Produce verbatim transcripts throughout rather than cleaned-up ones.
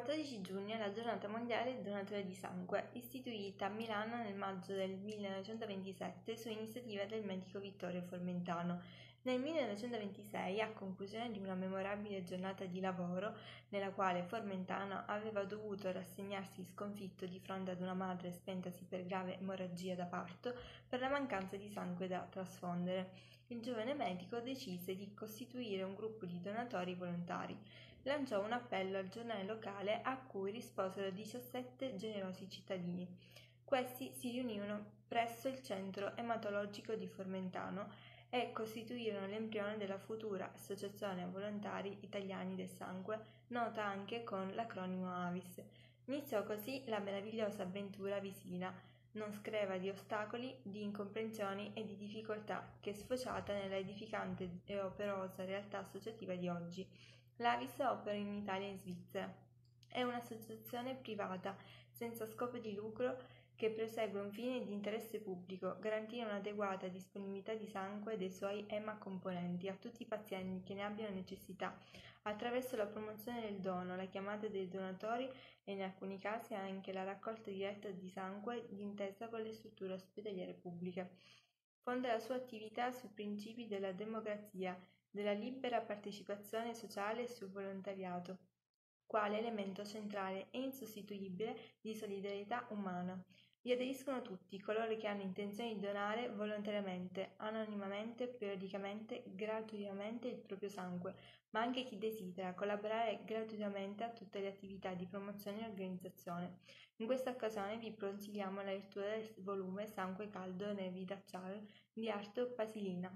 quattordici giugno è la giornata mondiale del donatore di sangue, istituita a Milano nel maggio del millenovecentoventisette su iniziativa del medico Vittorio Formentano. Nel millenovecentoventisei, a conclusione di una memorabile giornata di lavoro, nella quale Formentano aveva dovuto rassegnarsi sconfitto di fronte ad una madre spentasi per grave emorragia da parto per la mancanza di sangue da trasfondere, il giovane medico decise di costituire un gruppo di donatori volontari. Lanciò un appello al giornale locale a cui risposero diciassette generosi cittadini. Questi si riunirono presso il centro ematologico di Formentano e costituirono l'embrione della futura Associazione Volontari Italiani del Sangue, nota anche con l'acronimo A V I S. Iniziò così la meravigliosa avventura visina, non screva di ostacoli, di incomprensioni e di difficoltà, che è sfociata nella edificante e operosa realtà associativa di oggi. L'A V I S opera in Italia e in Svizzera. È un'associazione privata, senza scopo di lucro, che persegue un fine di interesse pubblico, garantire un'adeguata disponibilità di sangue dei suoi emacomponenti a tutti i pazienti che ne abbiano necessità, attraverso la promozione del dono, la chiamata dei donatori e in alcuni casi anche la raccolta diretta di sangue d'intesa con le strutture ospedaliere pubbliche. Fonda la sua attività sui principi della democrazia, della libera partecipazione sociale e sul volontariato, quale elemento centrale e insostituibile di solidarietà umana. Vi aderiscono tutti coloro che hanno intenzione di donare volontariamente, anonimamente, periodicamente, gratuitamente il proprio sangue, ma anche chi desidera collaborare gratuitamente a tutte le attività di promozione e organizzazione. In questa occasione vi consigliamo la lettura del volume Sangue caldo, nervi d'acciaio di Arto Pasilina.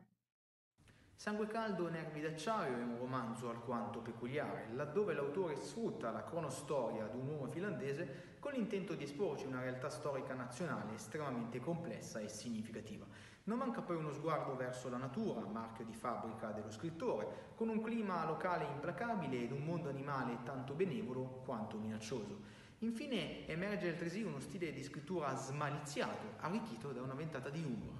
Sangue caldo, nervi d'acciaio è un romanzo alquanto peculiare, laddove l'autore sfrutta la cronostoria di un uomo finlandese con l'intento di esporci una realtà storica nazionale estremamente complessa e significativa. Non manca poi uno sguardo verso la natura, marchio di fabbrica dello scrittore, con un clima locale implacabile ed un mondo animale tanto benevolo quanto minaccioso. Infine emerge altresì uno stile di scrittura smaliziato, arricchito da una ventata di humor.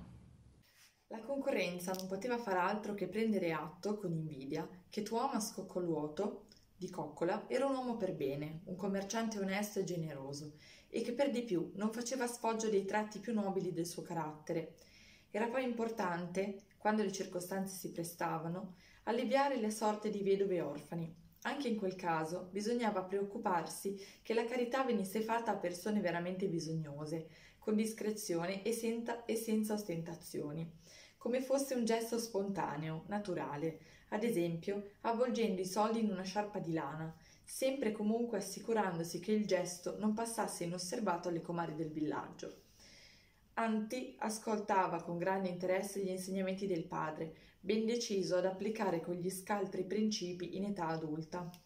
La concorrenza non poteva far altro che prendere atto, con invidia, che Tuomas Coccoluoto, di Coccola, era un uomo per bene, un commerciante onesto e generoso, e che per di più non faceva sfoggio dei tratti più nobili del suo carattere. Era poi importante, quando le circostanze si prestavano, alleviare le sorte di vedove e orfani. Anche in quel caso bisognava preoccuparsi che la carità venisse fatta a persone veramente bisognose, con discrezione e senza, e senza ostentazioni, come fosse un gesto spontaneo, naturale, ad esempio avvolgendo i soldi in una sciarpa di lana, sempre e comunque assicurandosi che il gesto non passasse inosservato alle comari del villaggio. Anti ascoltava con grande interesse gli insegnamenti del padre, ben deciso ad applicare quegli scaltri principi in età adulta.